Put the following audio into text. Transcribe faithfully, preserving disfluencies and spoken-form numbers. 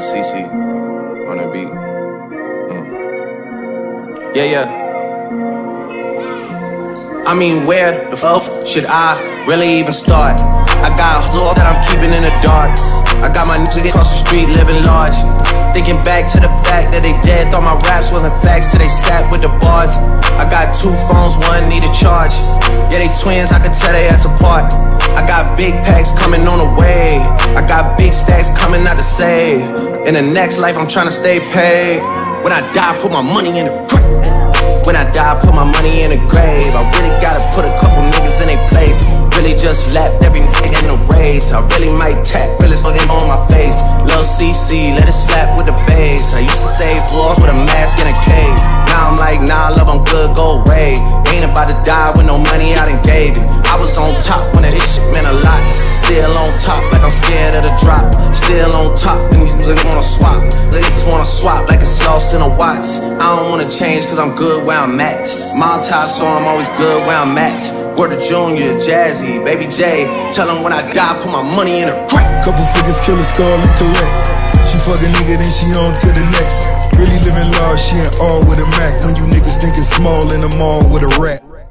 C C on the beat. Mm. Yeah, yeah. I mean, where the fuck should I really even start? I got hustle that I'm keeping in the dark. I got my niggas across the street living large. Thinking back to the fact that they dead, thought my raps wasn't facts till they sat with the bars. I got two phones, one need a charge. Yeah, they twins, I could tell they ass apart. I got big packs coming on the way. I got big stacks coming out to save. In the next life, I'm trying to stay paid. When I die, put my money in the grave. When I die, put my money in the grave. I really gotta put a couple niggas in their place. Really just lapped every nigga in the race. I really might tap, really so they on my face. Lil' C C, let it slap with the bass. I used to save floors with a mask in a cave. Now I'm like, nah, love, I'm good, go away. Ain't about to die with no money I done gave it. I was on top when that shit meant a lot. Still on top like I'm scared of the drop. Still on top and these niggas wanna swap. They niggas wanna swap like it's lost in a watch. I don't wanna change cause I'm good where I'm at. Mom tied so I'm always good where I'm at. Word to Junior, Jazzy, Baby J. Tell them when I die, put my money in a crack. Couple figures, kill a skull and collect. She fuck a nigga, then she on to the next. Really living large, she ain't all with a Mac. When you niggas thinking small in the mall with a rat.